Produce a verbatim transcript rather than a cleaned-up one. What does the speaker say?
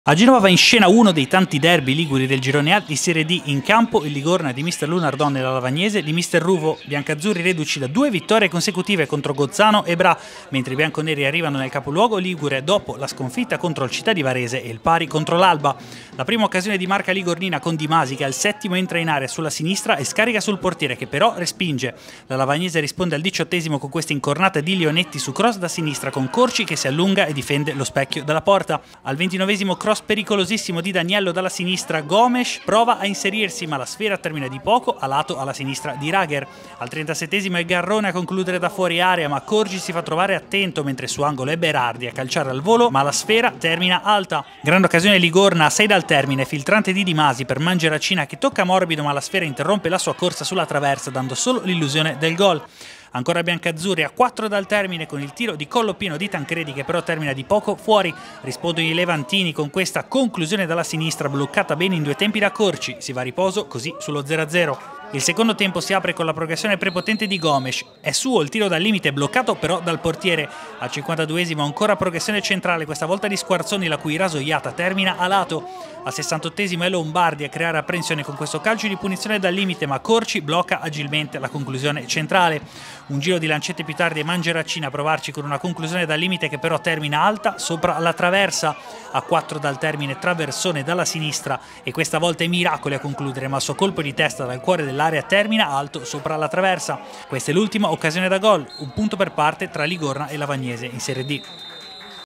A Genova va in scena uno dei tanti derby liguri del girone A di Serie D. In campo il Ligorna di mister Lunardon e la Lavagnese di mister Ruvo, biancazzurri reduci da due vittorie consecutive contro Gozzano e Bra, mentre i bianconeri arrivano nel capoluogo ligure dopo la sconfitta contro il Città di Varese e il pari contro l'Alba. La prima occasione di marca ligornina con Di Masi, che al settimo entra in area sulla sinistra e scarica sul portiere, che però respinge. La Lavagnese risponde al diciottesimo con questa incornata di Leonetti su cross da sinistra con Corci che si allunga e difende lo specchio dalla porta. Al ventinovesimo cross pericolosissimo di Daniello dalla sinistra, Gomes prova a inserirsi ma la sfera termina di poco a lato alla sinistra di Rager. Al trentasettesimo è Garrone a concludere da fuori area, ma Corgi si fa trovare attento mentre su angolo è Berardi a calciare al volo, ma la sfera termina alta. Grande occasione Ligorna a sei dal termine, filtrante di Di Masi per Mangeracina che tocca morbido, ma la sfera interrompe la sua corsa sulla traversa dando solo l'illusione del gol. Ancora biancazzurri a quattro dal termine con il tiro di collo pieno di Tancredi che però termina di poco fuori. Rispondono i levantini con questa conclusione dalla sinistra bloccata bene in due tempi da Corci. Si va a riposo così sullo zero a zero. Il secondo tempo si apre con la progressione prepotente di Gomes. È suo il tiro dal limite bloccato però dal portiere. Al cinquantaduesimo ancora progressione centrale, questa volta di Squarzoni la cui rasoiata termina a lato. Al sessantottesimo è Lombardi a creare apprensione con questo calcio di punizione dal limite, ma Corci blocca agilmente la conclusione centrale. Un giro di lancette più tardi e Mangeracina a provarci con una conclusione dal limite che però termina alta sopra la traversa. A quattro dal termine traversone dalla sinistra e questa volta è Miracoli a concludere, ma il suo colpo di testa dal cuore dell'area termina alto sopra la traversa. Questa è l'ultima occasione da gol, un punto per parte tra Ligorna e Lavagnese in Serie D.